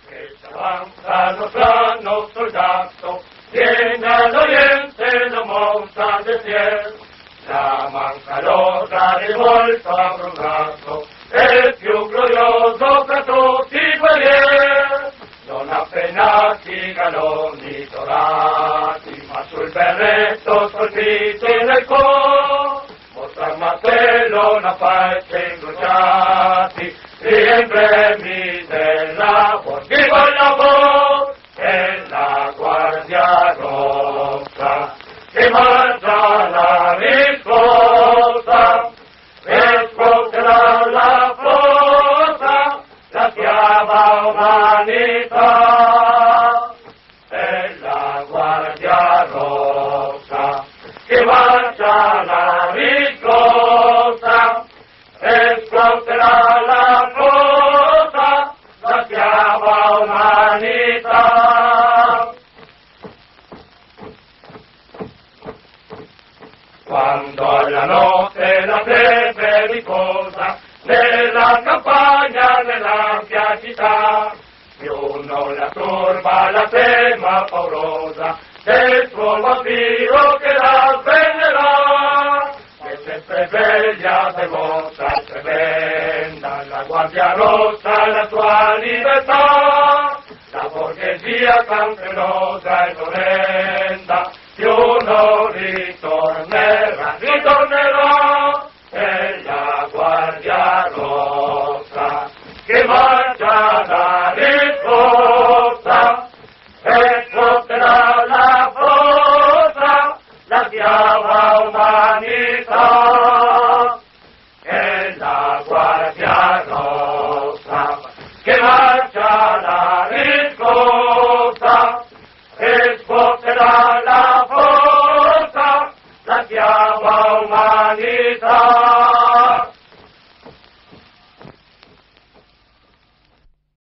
che si avanzano strano soldato, viene all'oriente la monta de fiel, la mancalosa rivolta abbrunnato, è il più glorioso tra tutti i guerrieri, non appena i galoni dorati, ma sul berretto colpiti nel cuore, mostra martello una faccia incrociati, gli emblemi della viva il lavoro e la guardia rossa, che marcia la risposta, risposterà la forza, la schiava umanità, e la guardia rossa, che marcia la risposta, risposterà la forza, la schiava umanità. Quando alla notte la febbre riposa, nella campagna, nell'ampia città, più non la turba la trema paurosa, del suo vampiro che la sveglierà, che sempre veglia devota tremenda, la guardia rossa la sua libertà, la borghesia campionosa e orrenda, più non ritornerà, e la guardia rossa, che marcia la risposta, e porterà la forza, la schiava umanità, e la guardia rossa, che marcia la risposta, e porterà la forza, la schiava umanità.